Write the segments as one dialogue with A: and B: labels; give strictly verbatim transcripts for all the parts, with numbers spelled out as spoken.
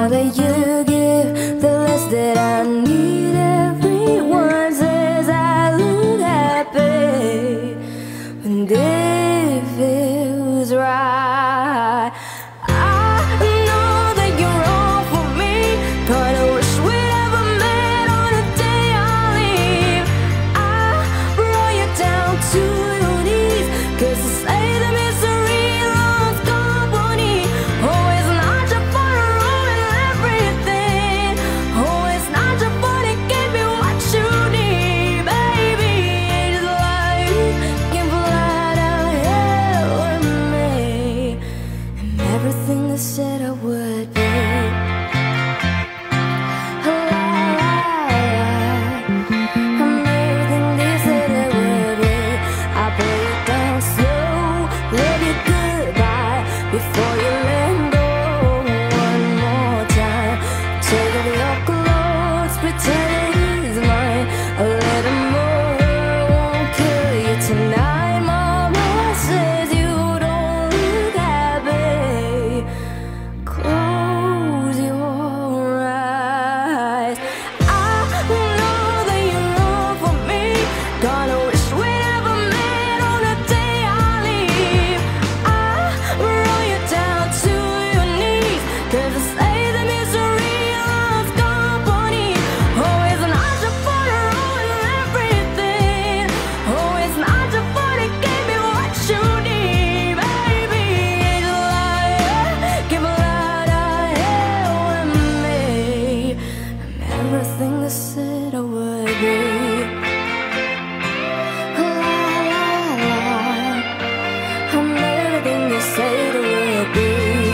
A: more that you give, the less that I need. Everyone says I look happy when it feels right. I know that you're all for me. Kinda wish we never met on the day I leave. I brought you down to your knees, 'cause to say the misery loves company. Oh, it's not your fault to ruin everything. Oh, it's not your fault to give me what you need, baby. It's like you can fly down here with me, and everything they said I would be. Before you let go one more time, take off your clothes, pretend it is mine. A little more won't kill you tonight. Mama says you don't look happy. Close your eyes. I know that you're all for me. Gonna wish we never met on the day I leave. I brought you down to your knees, 'cause to say the misery loves company. Oh, it's not your fault to ruin everything. Oh, it's not your fault to give me what you need, baby. It's like give a lot of hell with me. I'm everything they said I would be. I'm everything they say they will be.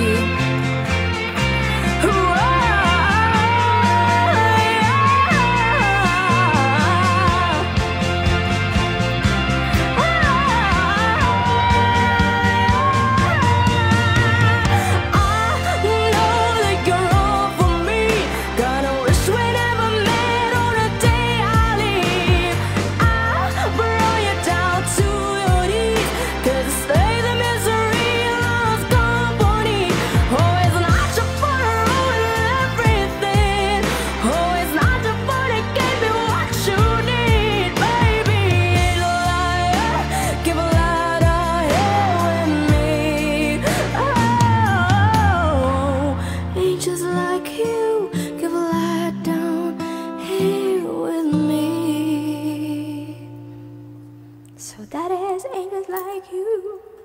A: Just like you, give a lie down here with me. So that is angels like you.